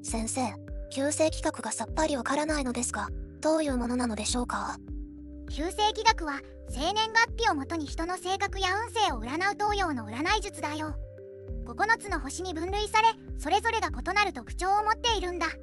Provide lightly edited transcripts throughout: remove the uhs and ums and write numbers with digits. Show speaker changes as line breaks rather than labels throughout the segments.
先生、旧星気学がさっぱりわからないのですが、どういうものなのでしょうか？
旧星気学は生年月日をもとに人の性格や運勢を占う東洋の占い術だよ。9つの星に分類され、それぞれが異なる特徴を持っているんだ。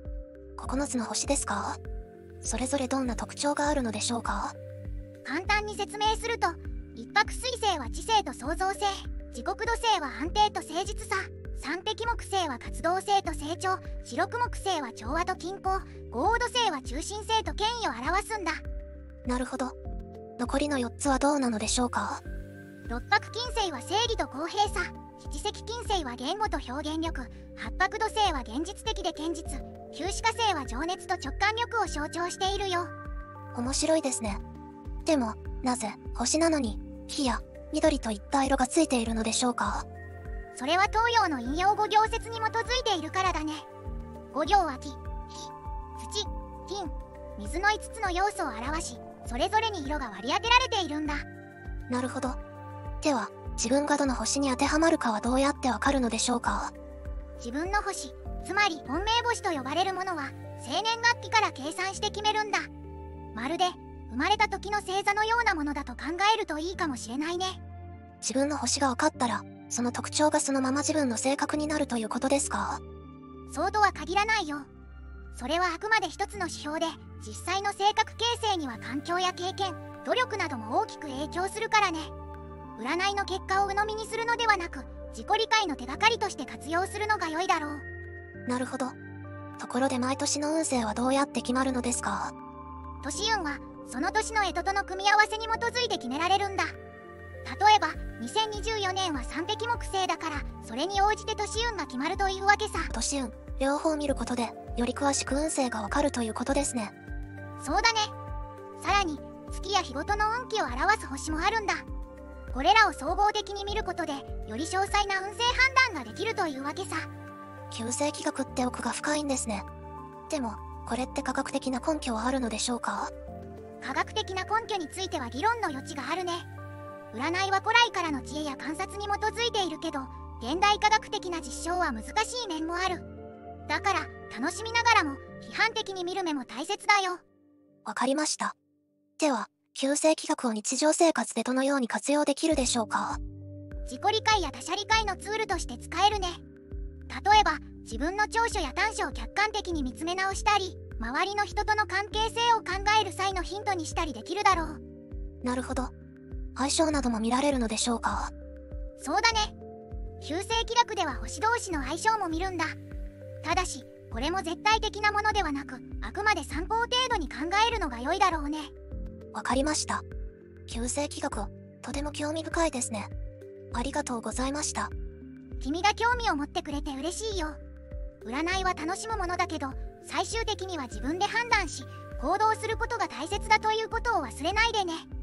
9つの星ですか？それぞれどんな特徴があるのでしょうか？
簡単に説明すると、一白水星は知性と創造性、時刻土星は安定と誠実さ、三碧木星は活動性と成長、白雲木星は調和と均衡、五黄土星は中心性と権威を表すんだ。
なるほど。残りの4つはどうなのでしょうか？
六白金星は正義と公平さ、七石金星は言語と表現力、八白土星は現実的で堅実、九死火星は情熱と直感力を象徴しているよ。
面白いですね。でも、なぜ星なのに火や緑といった色がついているのでしょうか？
それは東洋の陰陽五行説に基づいているからだね。五行は木、火、土、金、水の5つの要素を表し、それぞれに色が割り当てられているんだ。
なるほど。では、自分がどの星に当てはまるかはどうやってわかるのでしょうか？
自分の星、つまり本命星と呼ばれるものは生年月日から計算して決めるんだ。まるで生まれた時の星座のようなものだと考えるといいかもしれないね。
自分の星が分かったら、その特徴がそのまま自分の性格になるということですか？
そうとは限らないよ。それはあくまで一つの指標で、実際の性格形成には環境や経験、努力なども大きく影響するからね。占いの結果を鵜呑みにするのではなく、自己理解の手がかりとして活用するのが良いだろう。
なるほど。ところで毎年の運勢はどうやって決まるのですか？
年運はその年の干支との組み合わせに基づいて決められるんだ。例えば2024年は三碧木星だから、それに応じて年運が決まるというわけさ。
年運、両方見ることでより詳しく運勢がわかるということですね。
そうだね。さらに月や日ごとの運気を表す星もあるんだ。これらを総合的に見ることで、より詳細な運勢判断ができるというわけさ。
旧星気学って奥が深いんですね。でも、これって科学的な根拠はあるのでしょうか？
科学的な根拠については議論の余地があるね。占いは古来からの知恵や観察に基づいているけど、現代科学的な実証は難しい面もある。だから楽しみながらも批判的に見る目も大切だよ。
わかりました。では、旧星気学を日常生活でどのように活用できるでしょうか？
自己理解や他者理解のツールとして使えるね。例えば自分の長所や短所を客観的に見つめ直したり、周りの人との関係性を考える際のヒントにしたりできるだろう。
なるほど。相性なども見られるのでしょうか？
そうだね。旧星気学では星同士の相性も見るんだ。ただしこれも絶対的なものではなく、あくまで参考程度に考えるのが良いだろうね。
わかりました。旧星気学、とても興味深いですね。ありがとうございました。
君が興味を持ってくれて嬉しいよ。占いは楽しむものだけど、最終的には自分で判断し行動することが大切だということを忘れないでね。